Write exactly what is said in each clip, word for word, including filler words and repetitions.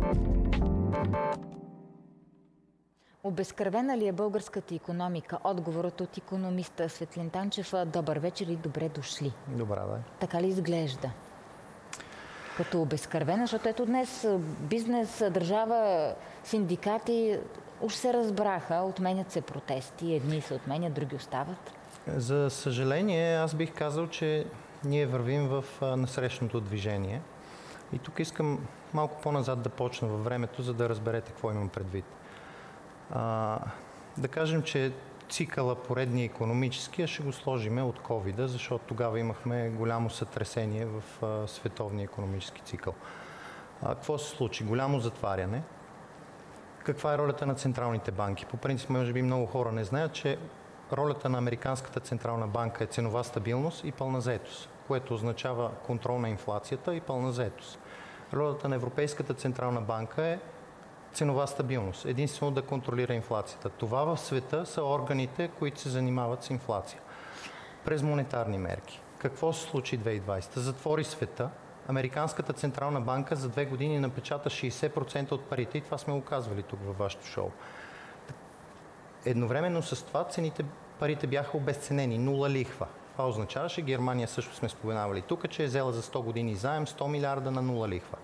Обезкръвена ли е българската икономика? Отговорът от икономиста Светлин Танчев. Добър вечер и добре дошли. Добра, да. Така ли изглежда? Като обезкръвена, защото ето днес бизнес, държава, синдикати уж се разбраха, отменят се протести, едни се отменят, други остават. За съжаление, аз бих казал, че ние вървим в насрещното движение. И тук искам малко по-назад да почна във времето, за да разберете какво имам предвид. А, да кажем, че цикъла поредния икономически ще го сложиме от ковида, защото тогава имахме голямо сътресение в а, световния икономически цикъл. А, какво се случи? Голямо затваряне. Каква е ролята на централните банки? По принцип, може би много хора не знаят, че ролята на Американската централна банка е ценова стабилност и пълна заетост, което означава контрол на инфлацията и пълна заетост. Ролята на Европейската централна банка е ценова стабилност, единствено да контролира инфлацията. Това в света са органите, които се занимават с инфлация. През монетарни мерки. Какво се случи две хиляди и двадесета? Затвори света. Американската централна банка за две години напечата шейсет процента от парите и това сме го казвали тук във вашето шоу. Едновременно с това цените, парите бяха обезценени, нула лихва. Това означаваше, Германия също сме споменавали тук, че е взела за сто години заем сто милиарда на нула лихва.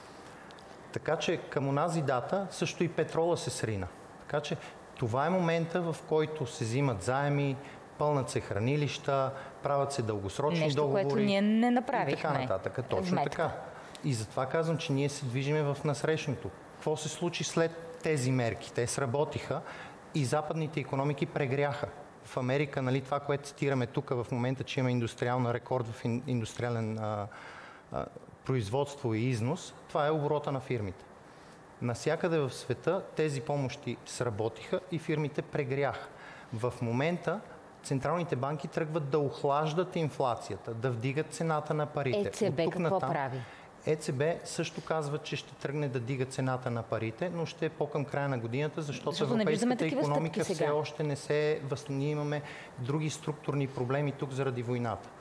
Така че към онази дата също и петрола се срина. Така че това е момента, в който се взимат заеми, пълнат се хранилища, правят се дългосрочни Нещо, договори. Нещо, което ние не направихме. И така нататък. Точно Вметка. така. И затова казвам, че ние се движиме в насрещното. Какво се случи след тези мерки? Те сработиха и западните икономики прегряха. В Америка, нали, това, което цитираме тук в момента, че има индустриална рекорд в индустриален а, а, производство и износ, това е оборота на фирмите. Насякъде в света тези помощи сработиха и фирмите прегряха. В момента централните банки тръгват да охлаждат инфлацията, да вдигат цената на парите. ЕЦБ какво натам, прави? ЕЦБ също казва, че ще тръгне да дига цената на парите, но ще е по-към края на годината, защото, защото европейската икономика все още не се възстанови. Ние имаме други структурни проблеми тук заради войната.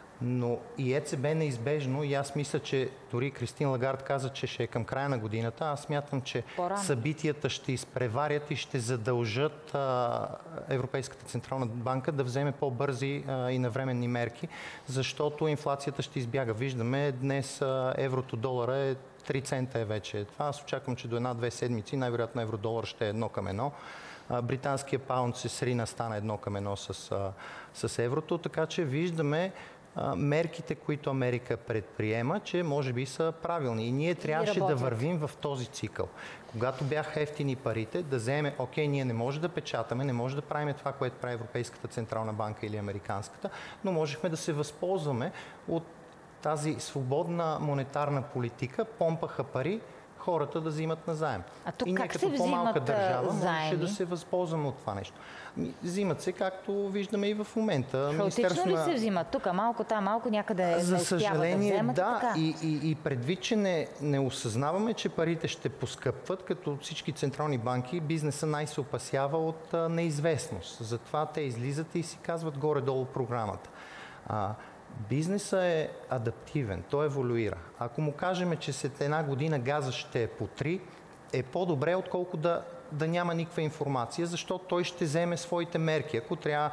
Но и ЕЦБ неизбежно, и аз мисля, че дори Кристин Лагард каза, че ще е към края на годината, аз смятам, че по-рано събитията ще изпреварят и ще задължат а, Европейската централна банка да вземе по-бързи а, и навременни мерки, защото инфлацията ще избяга. Виждаме, днес а, еврото долара е три цента е вече. Това аз очаквам, че до една-две седмици най-вероятно евро-долар ще е едно към едно. Британския паунд се срина, стана едно към едно с, а, с еврото, така че виждаме мерките, които Америка предприема, че може би са правилни. И ние трябваше да вървим в този цикъл. Когато бяха ефтини парите, да вземе, окей, ние не може да печатаме, не може да правим това, което прави Европейската централна банка или Американската, но можехме да се възползваме от тази свободна монетарна политика, помпаха пари, хората да взимат назаем. А тук и ние как като се по-малка държава можеше да се възползваме от това нещо. Взимат се, както виждаме и в момента. Хаотично ли се взимат? Тук малко, там малко, някъде За не съжаление, да вземат, да. така. И, и, и предвид, че не, не осъзнаваме, че парите ще поскъпват, като всички централни банки, бизнеса най-се опасява от а, неизвестност. Затова те излизат и си казват горе-долу програмата. А, Бизнесът е адаптивен, той еволюира. Ако му кажем, че след една година газа ще е по три, е по-добре, отколко да, да няма никаква информация, защото той ще вземе своите мерки. Ако трябва,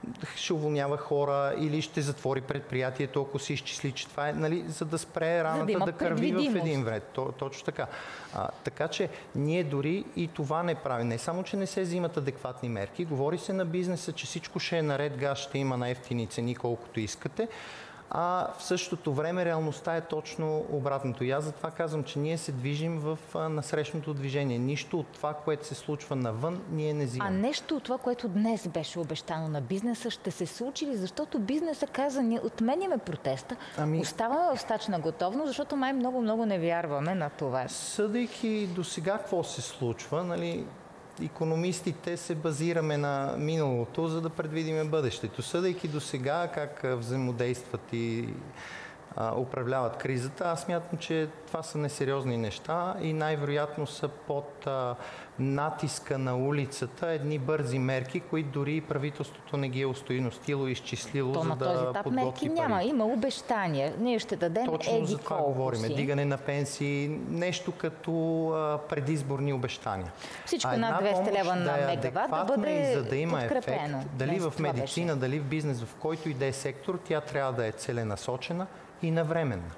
ще уволнява хора или ще затвори предприятието, ако си изчисли, че това е, нали, за да спре раната да, да кърви в един вред. То, точно така. А, така че ние дори и това не правим. Не само, че не се взимат адекватни мерки, говори се на бизнеса, че всичко ще е наред, газ ще има на ефтини цени, колкото искате, а в същото време реалността е точно обратното. И аз затова казвам, че ние се движим в насрещното движение. Нищо от това, което се случва навън, ние не взимаме. А нещо от това, което днес беше обещано на бизнеса, ще се случи ли? Защото бизнеса каза, ние отменяме протеста, ами... оставаме в стачна готовност, защото май много-много не вярваме на това. Съдейки до сега какво се случва, нали, икономистите се базираме на миналото, за да предвидиме бъдещето. Съдейки до сега как взаимодействат и а, управляват кризата. Аз смятам, че това са несериозни неща и най-вероятно са под а, натиска на улицата едни бързи мерки, които дори правителството не ги е устойностило и изчислило, То за на да този етап подготви мерки няма. пари. Има обещания. Ние ще дадем Точно еди за това колко говорим. си. Дигане на пенсии, нещо като а, предизборни обещания. Всичко над двеста лева на да мегаватт да бъде и за да има подкрепено. ефект, дали Днес в медицина, дали в бизнес, в който и да е сектор, тя трябва да е целенасочена и навременна.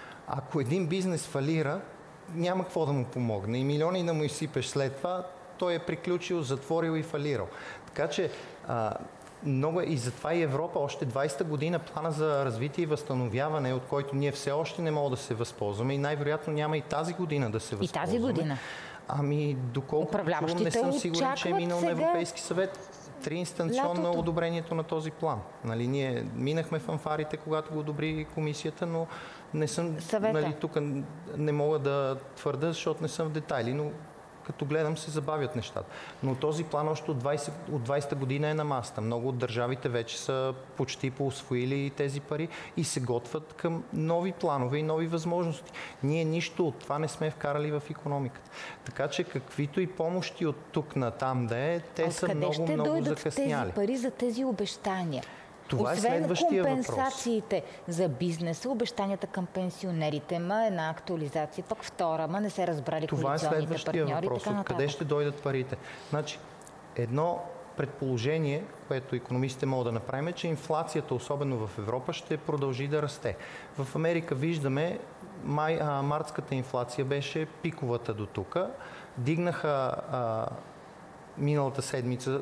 Ако един бизнес фалира, няма какво да му помогне и милиони да му изсипеш след това, той е приключил, затворил и фалирал. Така че а, много и затова и Европа още двайсета година плана за развитие и възстановяване, от който ние все още не можем да се възползваме и най-вероятно няма и тази година да се възползваме. И тази година? Ами, доколкото чувам, не съм сигурен, че е минал на Европейски съвет триинстанционно на одобрението на този план. Нали, ние минахме фанфарите, когато го одобри комисията, но не съм, нали, тук не мога да твърда, защото не съм в детайли, но като гледам се забавят нещата. Но този план още от двайсета година е на масата. Много от държавите вече са почти поусвоили тези пари и се готвят към нови планове и нови възможности. Ние нищо от това не сме вкарали в икономиката. Така че каквито и помощи от тук на там да е, те са много, много закъсняли. Тези пари за тези обещания? Това Освен е следващия компенсациите въпрос. За бизнеса, обещанията към пенсионерите, ма една актуализация, пък втора, ма не се разбрали коалиционните партньори. Това е следващия въпрос. Откъде ще дойдат парите? Значи, едно предположение, което икономистите могат да направим, е, че инфлацията, особено в Европа, ще продължи да расте. В Америка виждаме, май, а, мартската инфлация беше пиковата до тук. Дигнаха а, миналата седмица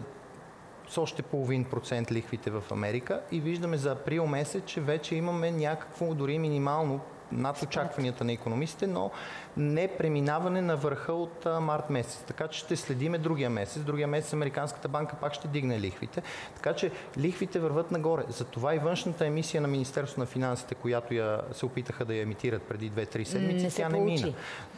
с още половин процент лихвите в Америка и виждаме за април месец, че вече имаме някакво дори минимално над очакванията на икономистите, но не преминаване на върха от а, март месец. Така че ще следиме другия месец. Другия месец Американската банка пак ще дигне лихвите. Така че лихвите върват нагоре. Затова и външната емисия на Министерството на финансите, която я, се опитаха да я емитират преди две-три седмици, не тя не мина.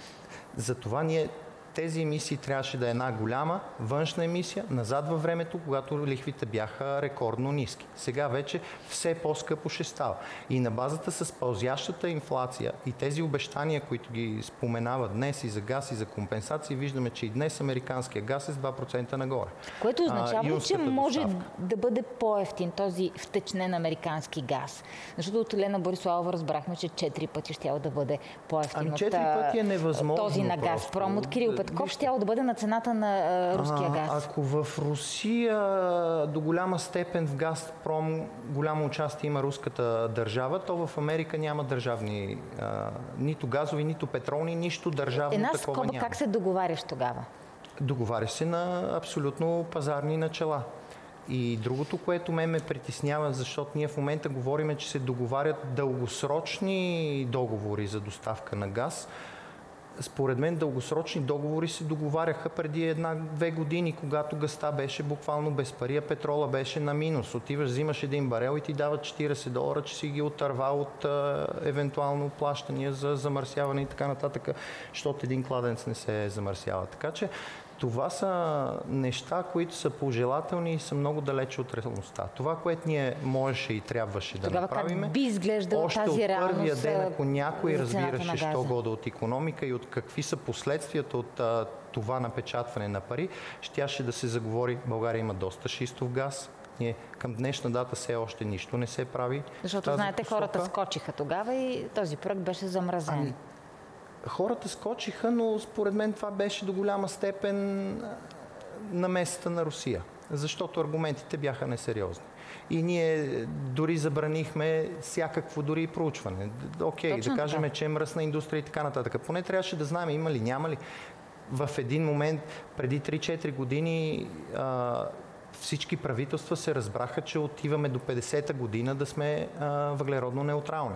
Затова ние тези емисии трябваше да е една голяма външна емисия назад във времето, когато лихвите бяха рекордно ниски. Сега вече все по-скъпо ще става. И на базата с пълзящата инфлация и тези обещания, които ги споменават днес и за газ, и за компенсации, виждаме, че и днес американския газ е с два процента нагоре. Което означава, че може доставка да бъде по-евтин този втечнен американски газ. Защото от Елена Бориславова разбрахме, че четири пъти ще да бъде по-евтин ами, четири пъти е невъзможно, този на Газпром. От Кирил Петков ще да бъде на цената на а, руския газ. А, ако в Русия до голяма степен в Газпром голямо участие има руската държава, то в Америка няма държавни а, нито газови, нито петролни, нищо държавно Една такова скоба, няма. Как се договаряш тогава? Договаряш се на абсолютно пазарни начала. И другото, което ме ме притеснява, защото ние в момента говорим, че се договарят дългосрочни договори за доставка на газ. Според мен дългосрочни договори се договаряха преди една-две години, когато газта беше буквално без пари, а петрола беше на минус. Отиваш, взимаш един барел и ти дават четирийсет долара, че си ги отървал от а, евентуално плащания за замърсяване и така нататък, защото един кладенец не се замърсява. Така че това са неща, които са пожелателни и са много далече от реалността. Това, което ние можеше и трябваше да направим, как би изглеждала още тази от първия ден, ако някой разбираше що года от икономика и от какви са последствията от а, това напечатване на пари, щяше да се заговори. България има доста шистов газ. Ние към днешна дата все още нищо не се прави. Защото, знаете, посока. Хората скочиха тогава и този проект беше замразен. Ами, хората скочиха, но според мен това беше до голяма степен намесата на Русия, защото аргументите бяха несериозни. И ние дори забранихме всякакво дори и проучване. Окей, Точно да кажем, така. че е мръсна индустрия и така нататък. Поне трябваше да знаем има ли, няма ли. В един момент, преди три-четири години, а, всички правителства се разбраха, че отиваме до петдесета година да сме а, въглеродно неутрални.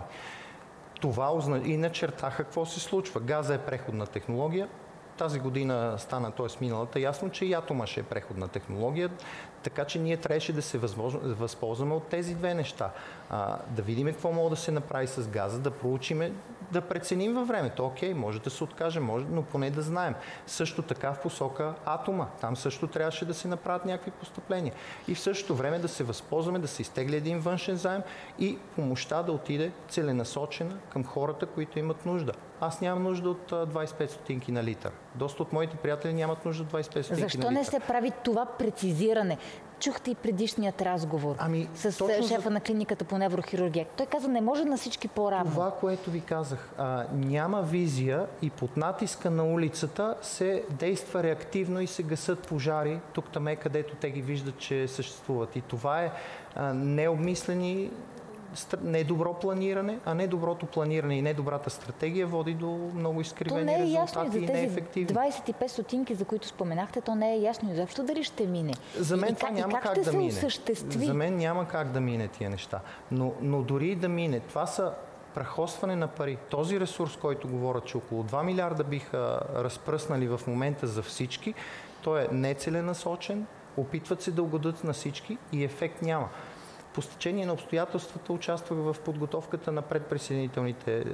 Това и начертаха какво се случва. Газа е преходна технология. Тази година стана, т.е. миналата, ясно, че и атома ще е преходна технология, така че ние трябваше да се възползваме от тези две неща. А, да видим какво може да се направи с газа, да проучиме да преценим във времето. Окей, може да се откаже, може, но поне да знаем. Също така в посока атома. Там също трябваше да се направят някакви постъпления. И в същото време да се възползваме, да се изтегли един външен заем и помощта да отиде целенасочена към хората, които имат нужда. Аз нямам нужда от двайсет и пет стотинки на литър. Доста от моите приятели нямат нужда от двайсет и пет стотинки Защо на литър. Защо не се прави това прецизиране? Чухте и предишният разговор ами, с шефа за... на клиниката по неврохирургия. Той каза, не може на всички по-равно. Това, което ви казах, а, няма визия и под натиска на улицата се действа реактивно и се гасат пожари тук-таме, където те ги виждат, че съществуват. И това е а, необмислени недобро планиране, а недоброто планиране и недобрата стратегия води до много изкривени е резултати и, и неефективни. двайсет и пет стотинки, за които споменахте, то не е ясно изобщо дали ще мине. За мен и, това и няма как, как, как да мине. Осъществи? За мен няма как да мине тия неща. Но, но дори и да мине, това са прахосване на пари. Този ресурс, който говоря, че около два милиарда биха разпръснали в момента за всички, той е нецеленасочен, опитват се да угодят на всички и ефект няма. По стечение на обстоятелствата участвах в подготовката на предприсъединителните,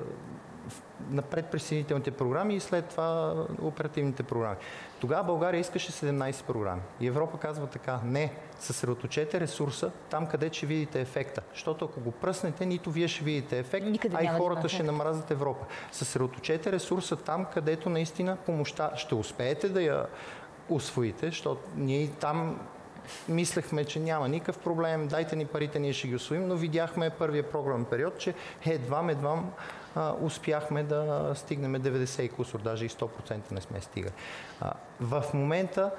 на предприсъединителните програми и след това оперативните програми. Тогава България искаше седемнайсет програми. И Европа казва така: не, съсредоточете ресурса там, къде ще видите ефекта. Защото ако го пръснете, нито вие ще видите ефект, Никъде а и хората да ще намразят Европа. Съсредоточете ресурса там, където наистина помощта ще успеете да я усвоите, защото ние там мислехме, че няма никакъв проблем, дайте ни парите, ние ще ги усвоим, но видяхме първия програмен период, че едвам, едвам а, успяхме да стигнем деветдесет и кусор, даже и сто процента не сме стигали. А, в момента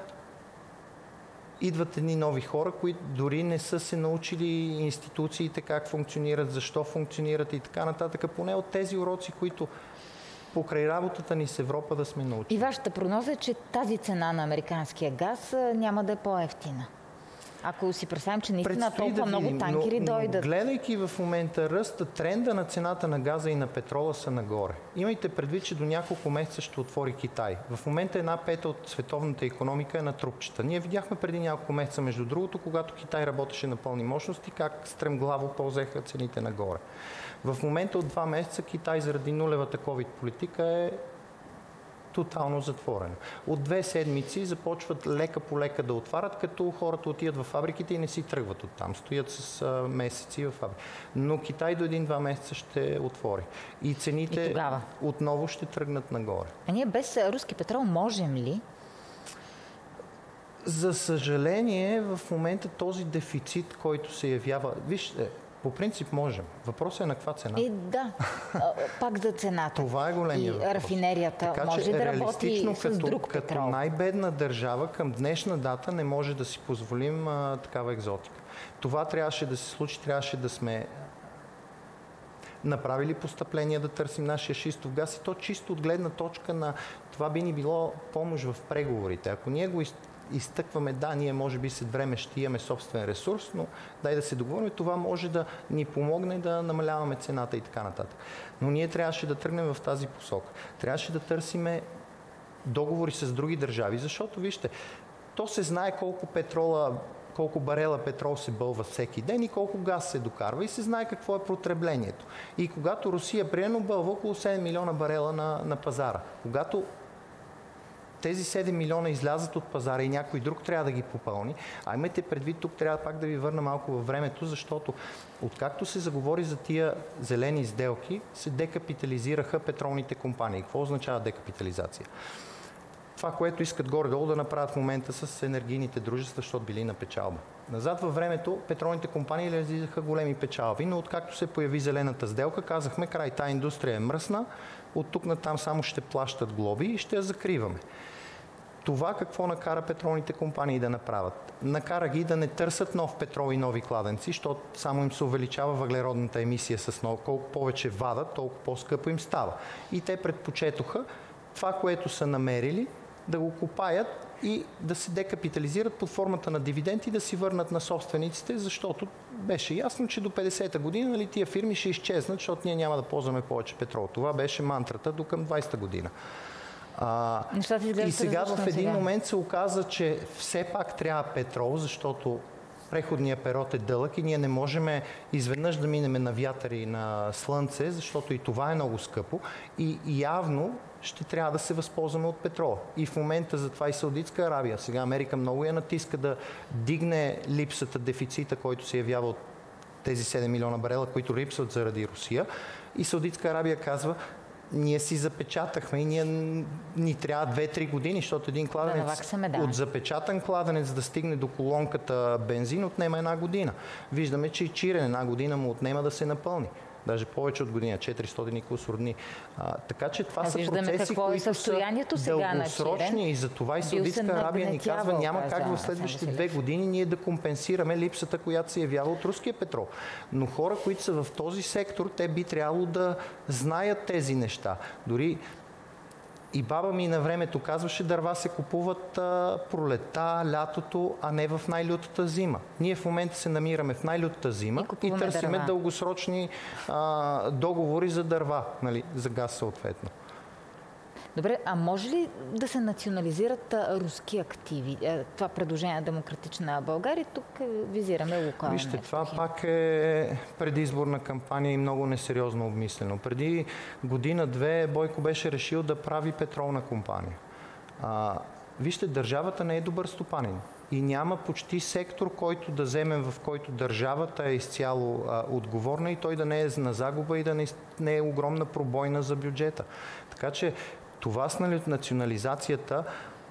идват едни нови хора, които дори не са се научили институциите как функционират, защо функционират и така нататък, поне от тези уроци, които покрай работата ни с Европа да сме научили. И вашата прогноза е, че тази цена на американския газ няма да е по-евтина? Ако си представим, че наистина толкова да много танкери но, дойдат. Но гледайки в момента ръста, тренда на цената на газа и на петрола са нагоре. Имайте предвид, че до няколко месеца ще отвори Китай. В момента една пета от световната икономика е на трупчета. Ние видяхме преди няколко месеца, между другото, когато Китай работеше на пълни мощности, как стремглаво ползеха цените нагоре. В момента от два месеца Китай заради нулевата ковид политика е тотално затворено. От две седмици започват лека по лека да отварят, като хората отиват в фабриките и не си тръгват оттам. Стоят с а, месеци в фабрика. Но Китай до един-два месеца ще отвори. И цените и тогава отново ще тръгнат нагоре. А ние без руски петрол можем ли? За съжаление, в момента този дефицит, който се явява... Вижте, по принцип можем. Въпросът е на каква цена. И да, пак за цената. Това е големия въпрос. И рафинерията така, може да работи с като, друг като петрол. Като най-бедна държава към днешна дата не може да си позволим а, такава екзотика. Това трябваше да се случи, трябваше да сме направили постъпления да търсим нашия шистов газ и то чисто от гледна точка на това би ни било помощ в преговорите. Ако ние го изтъкваме, да, ние може би след време ще имаме собствен ресурс, но дай да се договорим, това може да ни помогне да намаляваме цената и така нататък. Но ние трябваше да тръгнем в тази посока. Трябваше да търсиме договори с други държави, защото, вижте, то се знае колко петрола, колко барела петрол се бълва всеки ден и колко газ се докарва и се знае какво е потреблението. И когато Русия приемно бълва около седем милиона барела на, на пазара, когато тези седем милиона излязат от пазара и някой друг трябва да ги попълни, а имайте предвид, тук трябва пак да ви върна малко във времето, защото откакто се заговори за тия зелени сделки, се декапитализираха петролните компании. Какво означава декапитализация? Това, което искат горе-долу да направят в момента с енергийните дружества, защото били на печалба. Назад във времето петролните компании излизаха големи печалби, но откакто се появи зелената сделка, казахме, край, тая индустрия е мръсна, от тук натам само ще плащат глоби и ще я закриваме. Това какво накара петролните компании да направят? Накара ги да не търсят нов петрол и нови кладенци, защото само им се увеличава въглеродната емисия с много. Колко повече вадат, толкова по-скъпо им става. И те предпочетоха това, което са намерили, да го копаят и да се декапитализират под формата на дивиденти и да си върнат на собствениците, защото беше ясно, че до петдесета година, нали, тия фирми ще изчезнат, защото ние няма да ползваме повече петрол. Това беше мантрата до към двайсета година. А, и сега в един сега. момент се оказа, че все пак трябва петрол, защото преходният период е дълъг и ние не можем изведнъж да минем на вятър и на слънце, защото и това е много скъпо и явно ще трябва да се възползваме от петрола. И в момента затова и Саудитска Арабия, сега Америка много я натиска да дигне липсата, дефицита, който се явява от тези седем милиона барела, които липсват заради Русия. И Саудитска Арабия казва, ние си запечатахме и ние ни трябва две-три години, защото един кладенец да, да. от запечатан кладенец да стигне до колонката бензин отнема една година. Виждаме, че и чирен една година му отнема да се напълни. Даже повече от година, четиристотин и кусор дни. А, така че това а са процеси, които са дългосрочни и за това и Саудитска Арабия ни казва, няма как в следващите две години ние да компенсираме липсата, която се явява от руския петрол. Но хора, които са в този сектор, те би трябвало да знаят тези неща. Дори и баба ми на времето казваше, дърва се купуват а, пролета, лятото, а не в най-лютата зима. Ние в момента се намираме в най-лютата зима и, и търсиме дърва. дългосрочни а, договори за дърва, нали, за газ съответно. Добре, а може ли да се национализират а, руски активи? Това предложение на Демократична България, тук визираме Лукойл. Вижте, това пак е предизборна кампания и много несериозно обмислено. Преди година-две Бойко беше решил да прави петролна компания. А, вижте, държавата не е добър стопанин. И няма почти сектор, който да вземем, в който държавата е изцяло а, отговорна и той да не е на загуба и да не, не е огромна пробойна за бюджета. Така че това с национализацията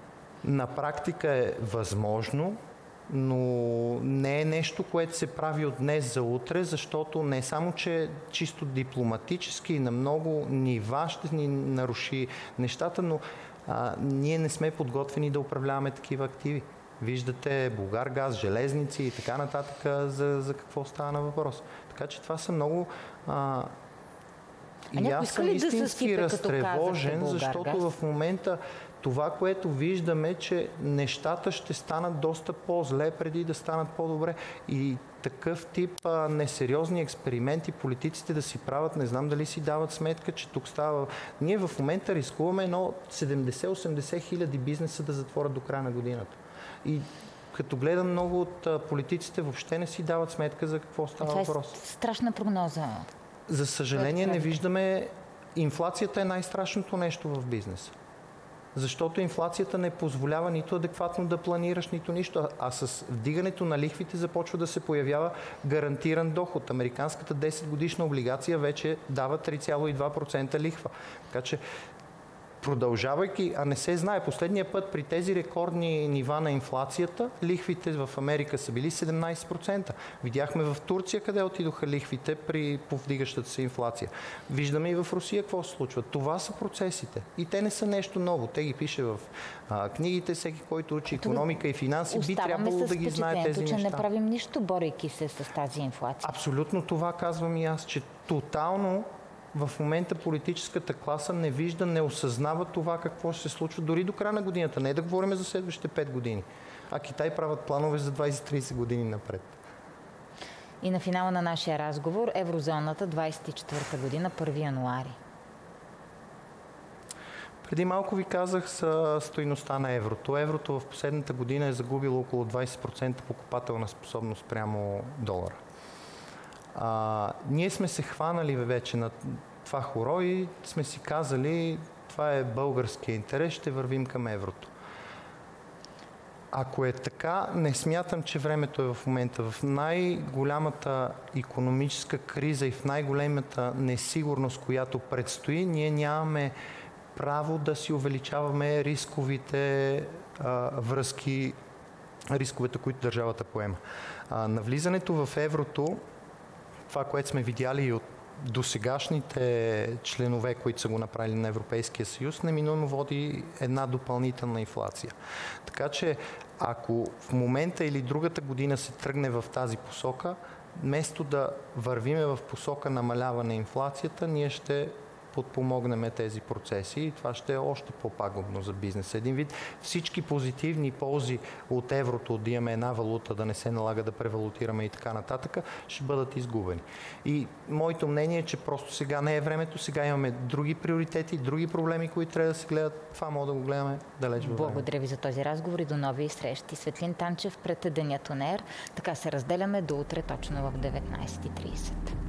на практика е възможно, но не е нещо, което се прави от днес за утре, защото не само, че чисто дипломатически и на много нива ще ни наруши нещата, но а, ние не сме подготвени да управляваме такива активи. Виждате Булгаргаз, железници и така нататък за, за какво става на въпрос. Така че това са много... А, и аз съм истински да разтревожен, защото в момента това, което виждаме, че нещата ще станат доста по-зле преди да станат по-добре. И такъв тип а, несериозни експерименти политиците да си правят, не знам дали си дават сметка, че тук става... Ние в момента рискуваме едно седемдесет-осемдесет хиляди бизнеса да затворят до края на годината. И като гледам, много от а, политиците въобще не си дават сметка за какво става това въпрос. Това е страшна прогноза. За съжаление не виждаме... Инфлацията е най-страшното нещо в бизнеса. Защото инфлацията не позволява нито адекватно да планираш, нито нищо. А с вдигането на лихвите започва да се появява гарантиран доход. Американската десет годишна облигация вече дава три цяло и две процента лихва. Така че продължавайки, а не се знае, последния път при тези рекордни нива на инфлацията, лихвите в Америка са били седемнайсет процента. Видяхме в Турция къде отидоха лихвите при повдигащата се инфлация. Виждаме и в Русия какво се случва. Това са процесите. И те не са нещо ново. Те ги пише в а, книгите, всеки, който учи икономика и финанси, би трябвало да ги знае тези неща. Че не правим нищо, борейки се с тази инфлация. Абсолютно това казвам и аз, че тотално в момента политическата класа не вижда, не осъзнава това какво ще се случва дори до края на годината. Не е да говорим за следващите пет години. А Китай правят планове за двайсет-трийсет години напред. И на финала на нашия разговор, еврозоната двайсет и четвърта година, първи януари. Преди малко ви казах за стойността на еврото. Еврото в последната година е загубило около двайсет процента покупателна способност прямо долара. А, ние сме се хванали вече на това хоро и сме си казали, това е българския интерес, ще вървим към еврото. Ако е така, не смятам, че времето е в момента. В най-голямата икономическа криза и в най-големата несигурност, която предстои, ние нямаме право да си увеличаваме рисковите а, връзки, рисковете, които държавата поема. А, навлизането в еврото, това, което сме видяли и от досегашните членове, които са го направили на Европейския съюз, неминуемо води една допълнителна инфлация. Така че, ако в момента или другата година се тръгне в тази посока, вместо да вървиме в посока намаляване на инфлацията, ние ще подпомогнем тези процеси и това ще е още по-пагубно за бизнеса. Един вид всички позитивни ползи от еврото, да имаме една валута, да не се налага да превалутираме и така нататък, ще бъдат изгубени. И моето мнение е, че просто сега не е времето, сега имаме други приоритети, други проблеми, които трябва да се гледат. Това мога да го гледаме далеч във време. Благодаря ви за този разговор и до нови срещи. Светлин Танчев пред Денят On Air. Така се разделяме до утре точно в деветнайсет и трийсет.